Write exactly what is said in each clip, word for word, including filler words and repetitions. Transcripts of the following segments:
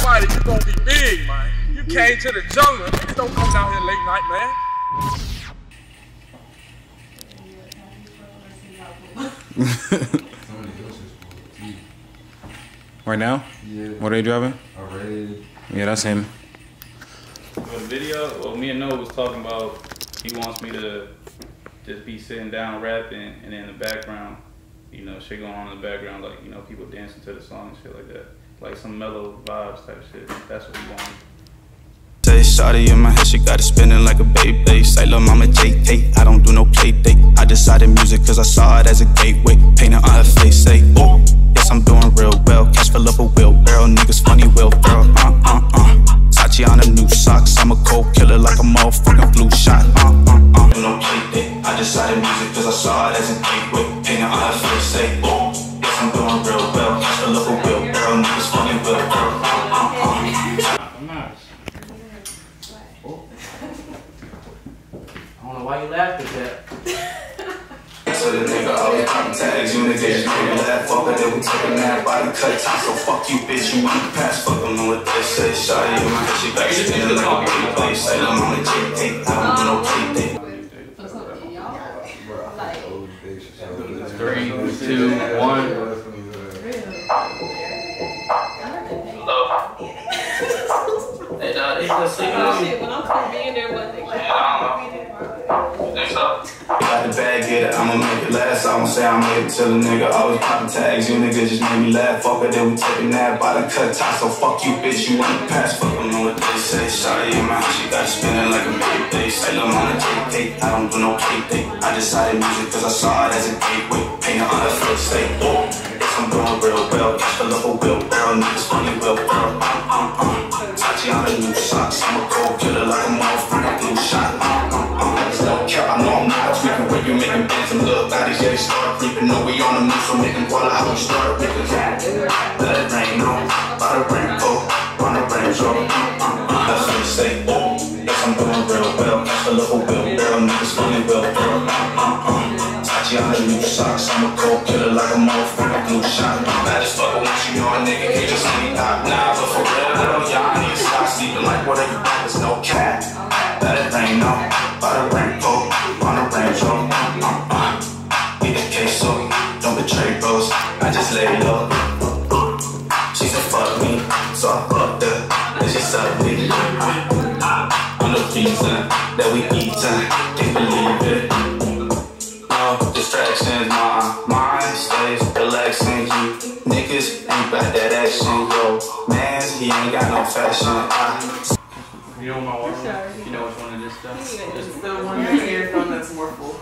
somebody, you gonna be big, man. You came to the jungle. Niggas don't come down here late night, man. Right now? Yeah. What are you driving? Already. Yeah, that's him. The video, well, me and Noah was talking about, he wants me to just be sitting down rapping, and in the background, you know, shit going on in the background, like, you know, people dancing to the song and shit like that. Like some mellow vibes type shit. That's what we want. Say shawty in my head, she got it spinning like a Beyblade. Say lil' mama J K, I don't do no play date. I decided music cause I saw it as a gateway. Painted on her face, say, oh, yes I'm doing real well. Cash fill up a wheelbarrow, niggas funny will girl. Uh, uh, uh. Sachi on the new socks, I'm a cold killer like a motherfucking flu shot. Uh, uh, uh. Do no play date. I decided music cause I saw it as a gateway. Painted on her face, say, oh, yes I'm doing real well. Cash fill up a wheelbarrow, niggas funny will girl. Uh, uh, uh. I don't know why you laughed at that. So the nigga always poppin' tags, you niggas just make me laugh. Fuck it, then we taking that body cut time. So fuck you, bitch, you want to pass. Fuck them, know what they say. Shawty in my head, she got spinning like a big place. Say I'm on the J T, I don't do no play date. Three, two, one. Hey, dog, they still sleeping on me. When I'm supposed to be in there, but they can't. Got the bag, get it, I'ma make it last. I don't say I made it till a nigga always poppin' tags. You niggas just made me laugh. Fuck it, then we taking that body cut time. So fuck you, bitch, you wanna pass. Fuck them, know what they say. Shawty in my head, she got it spinning like a Beyblade. Say lil' mama J K, I don't do no play date. I decided music cause I saw it as a gateway. Painted on her face, say, oh, yes I'm doing real well. Cash fill up a wheelbarrow, niggas funny will girl. Uh, uh, uh. Sachi on the new socks, I'm a cold killer like a motherfucking flu shot. Uh, uh, uh. It's no care, I know I'm not tweaking. When you making bands and little bodies, yeah, they start creeping. Know we on the move, so making water, how we start ripping. Let it rain on, by the rainbow, on the range road. Uh, uh, uh. That's what they say, oh, yes I'm doing real well. Cash fill up a wheelbarrow, niggas funny will girl. Uh, uh, uh. Sachi on the new socks, I'm a cold killer like a motherfucking flu shot. Bad as fuck, but once you know a nigga, you just need top now. But for real, though, y'all need to stop sleeping like whatever you think is no cat. Let it rain on, by the rainbow, on the range road. Uh, uh, uh. Need a queso, don't betray bros. I just lay low. She said fuck me, so I fucked her, and she sucked me. Uh, uh, I'm the reason that we eatin', can't believe it. No distractions, my mind stays relaxing. You niggas ain't got that action, yo. Man, he ain't got no fashion. I You know my water? You know which one it is stuff? It's the one right here from that's more full.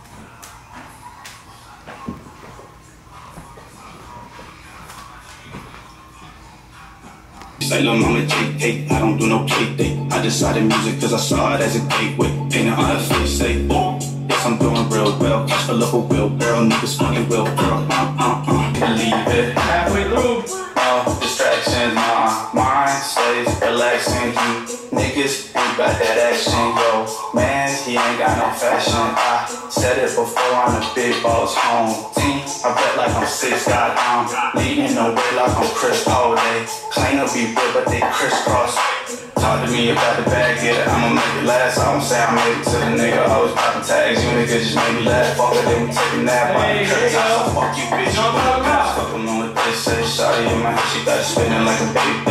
Say lil' mama J K, I don't do no play date. I decided music cause I saw it as a gateway. Painted on her face, say, oh, yes I'm doing real well. Cash fill up a wheelbarrow, niggas funny will girl. Uh, uh, uh. Believe it. Halfway through. No distractions, my mind stays relaxing. You niggas ain't got that action, yo. Man, he ain't got no fashion. I said it before, I'm the big boss home team. I bet like I'm six, God, I'm leading the way like I'm Chris Paul. They claim to be real, but they crisscross. Talk to me about the bag, get it, I'ma make it last. I don't say I made it to the nigga, always poppin' tags. You niggas just made me laugh. Fuck it, then we taking that body cut time. So fuck you, bitch, you wanna pass. Fuck them, know what they say. Shawty in my head, she got it spinning like a baby.